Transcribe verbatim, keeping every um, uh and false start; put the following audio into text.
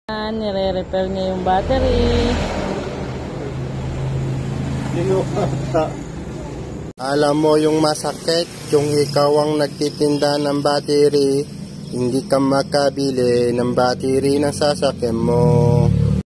Nire-repair niya yung battery. Alam mo yung masakit, yung ikaw ang nagtitinda ng battery, hindi ka makabili ng battery ng sasakyan mo.